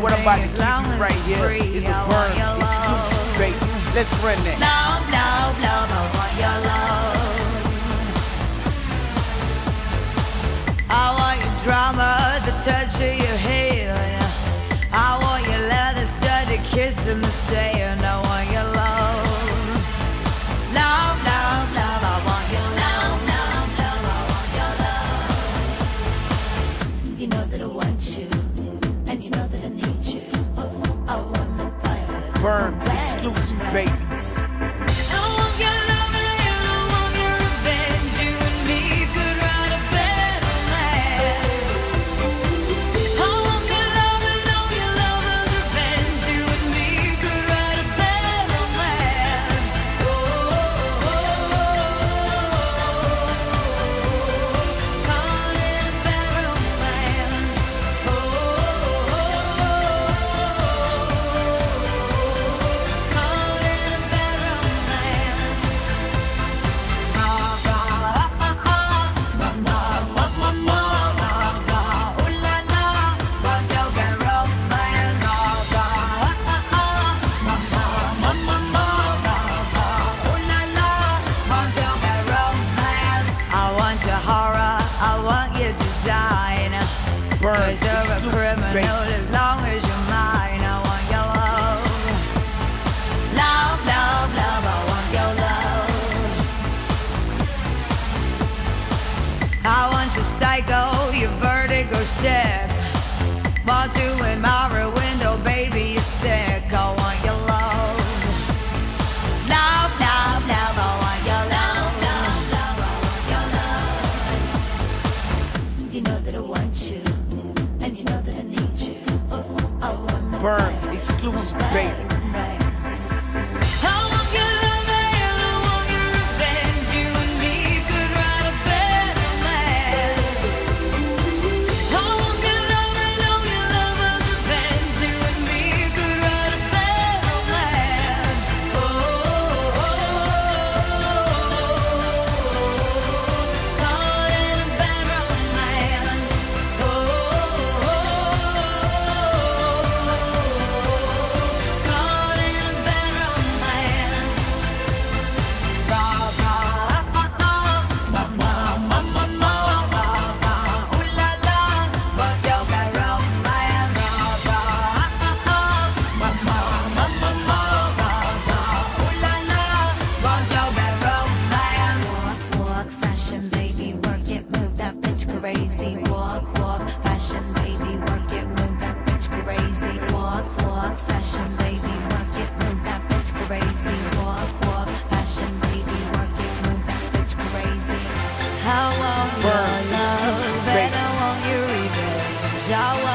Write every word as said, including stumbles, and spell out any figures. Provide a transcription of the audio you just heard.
what I'm about to give long you as right it's here free, is I a want burn your love. exclusive, baby. Let's run that. Love, love, love, I want your love. I want your drama, the touch of your hand. I want your leather studded kiss in the sand. I want your love. Love, love, love, I want your love. Love, love, I want your love. You know that I want you, and you know that I need you. I want the burn. Burn exclusive, baby. Burn, cause you're a criminal, baby. as long as you're mine. I want your love. Love, love, love, I want your love. I want your psycho, your vertigo stick. Want you in my rear window, baby, you're sick. I want your love. Love, love, love, I want your love. Love, love, I want your love. You know that I want you, and you know that I need you. I want the Burn exclusive, baby. Crazy, walk, walk, fashion, baby, work it, move that bitch crazy. Walk, walk, fashion, baby, work it, move that bitch crazy. Walk, walk, fashion, baby, work it, move that bitch crazy. I want your love, and I want your revenge. I want